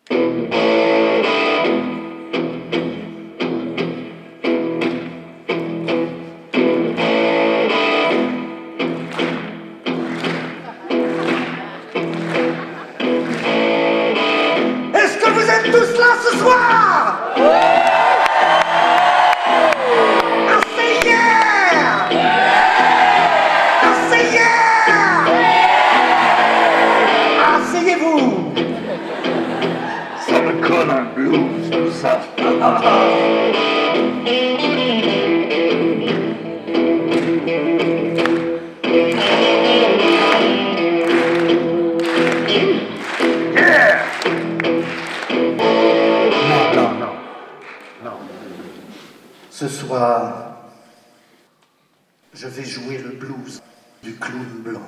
Est-ce que vous êtes tous là ce soir? Asseyez-vous. Ça me colle un blues, tout ça. Yeah! Non. Ce soir, je vais jouer le blues du clown blanc.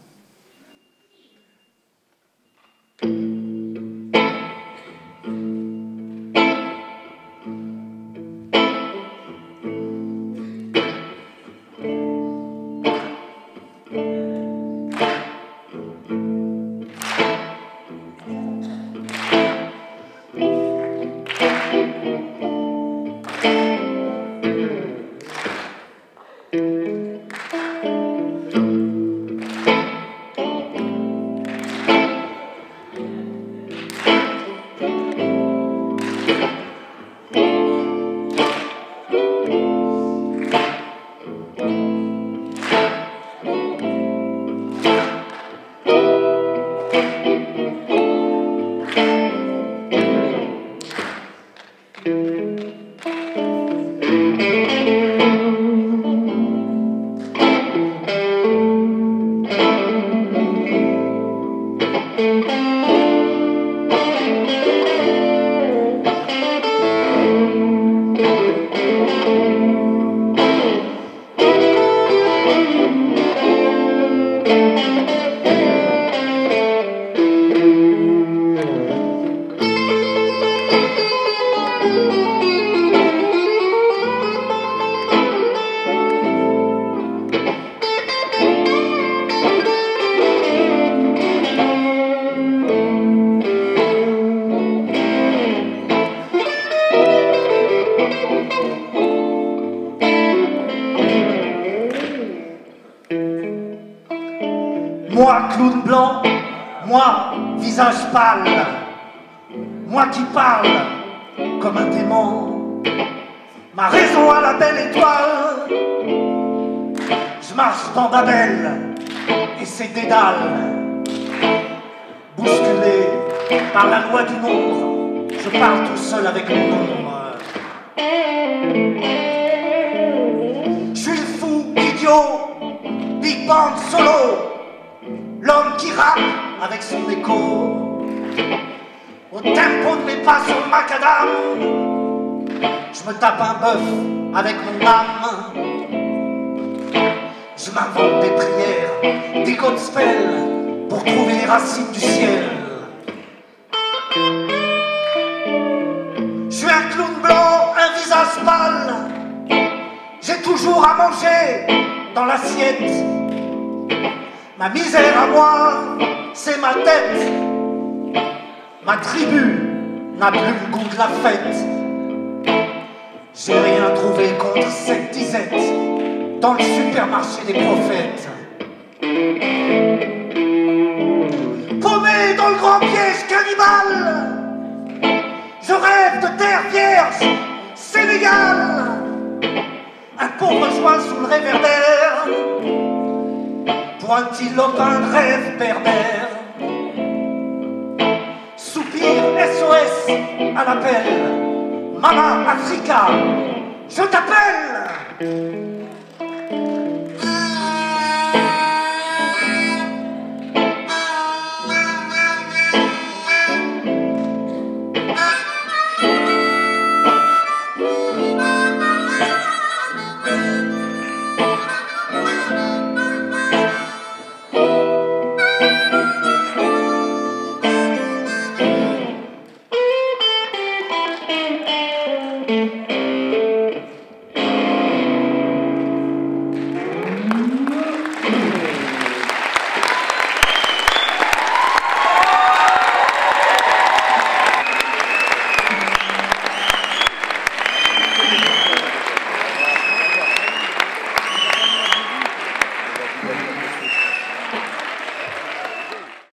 Moi, clown blanc, moi, visage pâle, moi qui parle comme un démon, ma raison à la belle étoile, je marche dans Babel et c'est dédale, bousculé par la loi du nombre, je parle tout seul avec mon ombre. Je suis le fou, idiot, big band solo, l'homme qui rappe avec son écho, au tempo de mes pas sur le macadam, je me tape un bœuf avec mon âme, je m'invente des prières, des gospels pour trouver les racines du ciel. Je suis un clown blanc, un visage pâle, j'ai toujours à manger dans l'assiette. Ma misère à moi, c'est ma tête. Ma tribu n'a plus le goût de la fête. J'ai rien trouvé contre cette disette dans le supermarché des prophètes. Paumé dans le grand piège cannibale, je rêve de terre vierge, Sénégal. Un pauvre joint sous le réverbère, pour un petit lopin de rêve pervers. Soupir SOS à l'appel, Mama Africa, je t'appelle.